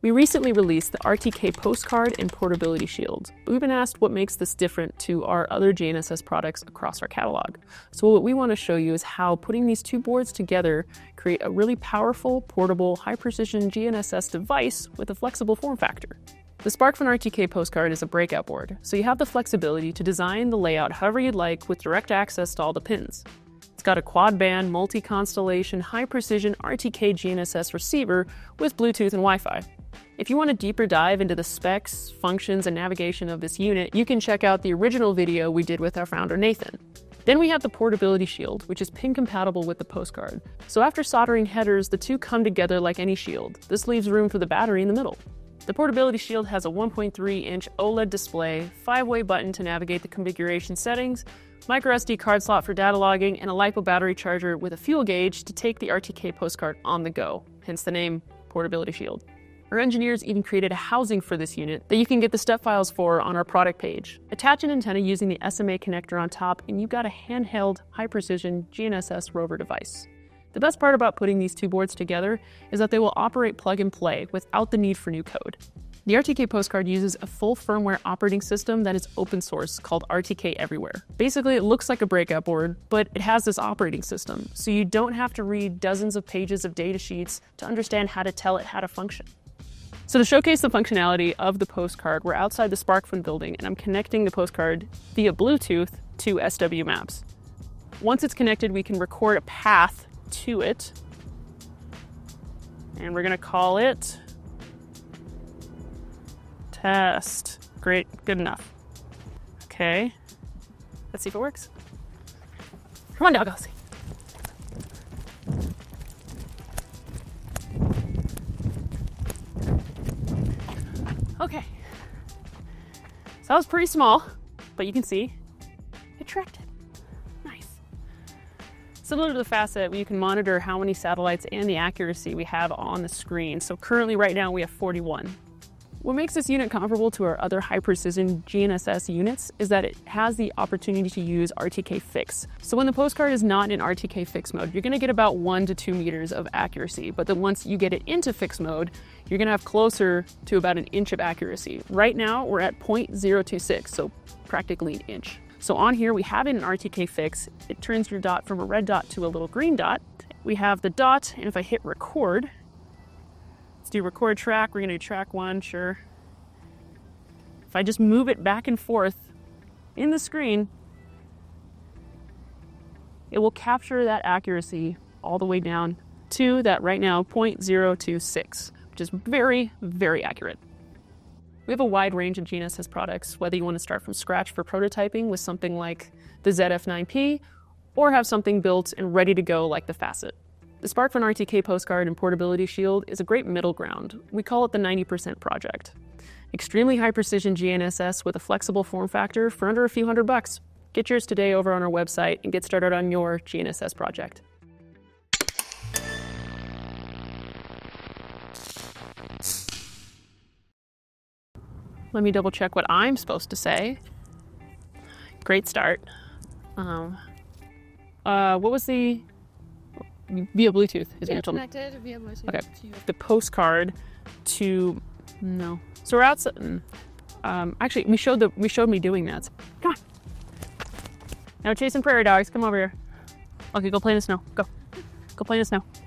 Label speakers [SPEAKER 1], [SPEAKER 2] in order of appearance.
[SPEAKER 1] We recently released the RTK Postcard and Portability Shield. We've been asked what makes this different to our other GNSS products across our catalog. So what we want to show you is how putting these two boards together create a really powerful, portable, high-precision GNSS device with a flexible form factor. The SparkFun RTK Postcard is a breakout board, so you have the flexibility to design the layout however you'd like with direct access to all the pins. It's got a quad-band, multi-constellation, high-precision RTK GNSS receiver with Bluetooth and Wi-Fi. If you want a deeper dive into the specs, functions, and navigation of this unit, you can check out the original video we did with our founder, Nathan. Then we have the Portability Shield, which is pin-compatible with the Postcard. So after soldering headers, the two come together like any shield. This leaves room for the battery in the middle. The Portability Shield has a 1.3-inch OLED display, 5-way button to navigate the configuration settings, microSD card slot for data logging, and a LiPo battery charger with a fuel gauge to take the RTK Postcard on the go, hence the name Portability Shield. Our engineers even created a housing for this unit that you can get the step files for on our product page. Attach an antenna using the SMA connector on top, and you've got a handheld, high-precision GNSS Rover device. The best part about putting these two boards together is that they will operate plug and play without the need for new code. The RTK Postcard uses a full firmware operating system that is open source called RTK Everywhere. Basically, it looks like a breakout board, but it has this operating system, so you don't have to read dozens of pages of data sheets to understand how to tell it how to function. So to showcase the functionality of the Postcard, we're outside the SparkFun building, and I'm connecting the Postcard via Bluetooth to SW Maps. Once it's connected, we can record a path to it, and we're going to call it Test. Great, good enough. Okay, let's see if it works. Come on, doggos. Okay, so that was pretty small, but you can see it tracked it. Nice. Similar to the Facet, you can monitor how many satellites and the accuracy we have on the screen. So currently, right now, we have 41. What makes this unit comparable to our other high-precision GNSS units is that it has the opportunity to use RTK fix. So when the Postcard is not in RTK fix mode, you're going to get about 1 to 2 meters of accuracy. But then once you get it into fix mode, you're going to have closer to about an inch of accuracy. Right now, we're at 0.026, so practically an inch. So on here, we have it in RTK fix. It turns your dot from a red dot to a little green dot. We have the dot, and if I hit record, let's do record track. We're going to do track 1, sure. If I just move it back and forth in the screen, it will capture that accuracy all the way down to that right now 0.026, which is very, very accurate. We have a wide range of GNSS products, whether you want to start from scratch for prototyping with something like the ZF9P, or have something built and ready to go like the Facet. The SparkFun RTK Postcard and Portability Shield is a great middle ground. We call it the 90% project. Extremely high precision GNSS with a flexible form factor for under a few $100. Get yours today over on our website and get started on your GNSS project. Let me double check what I'm supposed to say. Great start. What was the... Via Bluetooth is what you told me.
[SPEAKER 2] Connected via Bluetooth.
[SPEAKER 1] Okay. The Postcard to... No. So we're outside... actually, we showed me doing that. Come on. Now we're chasing prairie dogs. Come over here. Okay, go play in the snow. Go. Go play in the snow.